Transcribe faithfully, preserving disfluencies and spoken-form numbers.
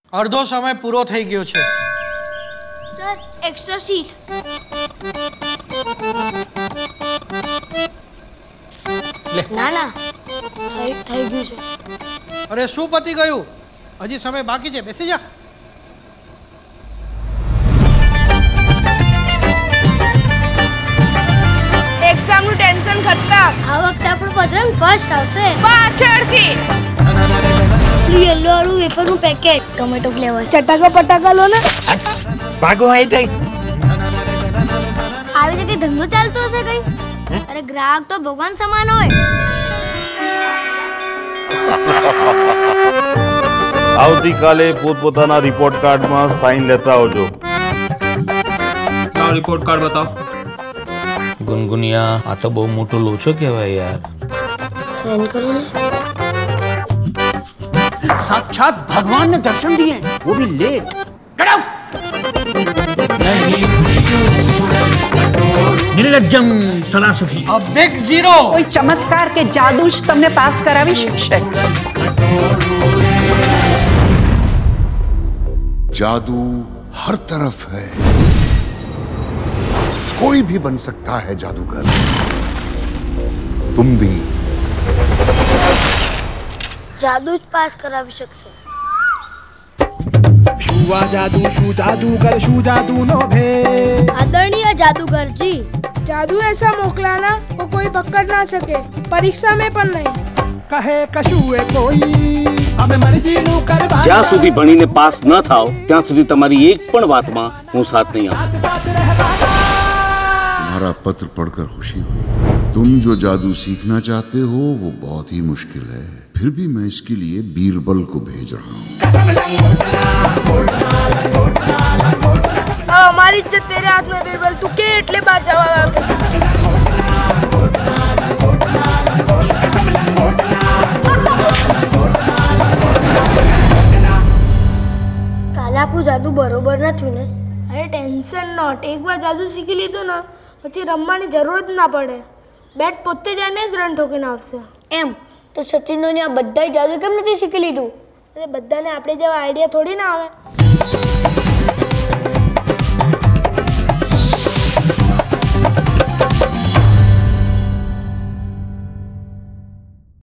अर्धो समय पूरो થઈ ગયો છે। Sir extra sheet. ના ના થઈ થઈ ગયું છે। અરે શું પતી ગયું? હજી સમય બાકી છે, બેસી જા। એક્ઝામ નું ટેન્શન ખતમ। આ વખતે આપણો પદરંગ ફર્સ્ટ આવશે। પાછળથી યેલો વાળું વેફર નું પેકેટ, ટોમેટો ફ્લેવર। ચટાકા પટાકા લો ને। ભાગો આઈ થઈ। આવી જગ્યાએ ધંધો ચાલતો હશે કઈ? અરે ગ્રાહક તો ભગવાન સમાન હોય। આવતીકાલે પોતપોતાના રિપોર્ટ કાર્ડમાં સાઇન લેતા આવજો। લાવ રિપોર્ટ કાર્ડ બતાવો। गुनगुनिया आ तो बहुत मोटो लोचो कहवाय यार। साइन करो ने। साक्षात भगवान ने दर्शन दिए, वो भी लेट। निर्लज्जम सरासुखी। अब बिग जीरो। कोई चमत्कार के जादू ज तमने पास करावी शकशे। जादू हर तरफ है, कोई भी बन सकता है जादूगर, तुम भी। जादू ज पास करावी शकशे। शुआ जादू शू जादूगर शू जादू नो भे। आदरणीय जादूगर जी, जादू ऐसा मोकलाना वो कोई पकड़ ना सके, परीक्षा में पण नहीं। कहे कशुए कोई हमें मर्जी नु करवा। જ્યાં સુધી ભણીને પાસ ન થાઓ ત્યાં સુધી તમારી એક પણ વાતમાં હું સાથ નહીં આપું। तुम्हारा पत्र पढ़कर खुशी हुई। तुम जो जादू सीखना चाहते हो वो बहुत ही मुश्किल है, फिर भी मैं इसके लिए बीरबल को भेज रहा हूँ। हमारी इज्जत तेरे हाथ में बीरबल, तू के इतने बार जवाब आपे। કાલા આપણું જાદુ બરોબર ન થયું ને? अरे टेंशन नॉट, एक बार जादू सीखी लीधું ને પછી રમવાની જરૂર જ ના પડે। બેટ પોતે જાને જ રન ઠોકીને આવશે। એમ તો સચિનોને આ બધાય જાદુ કેમ નથી શીખી લીધું? અરે બધાને આપણે જેવા આઈડિયા થોડી ના આવે।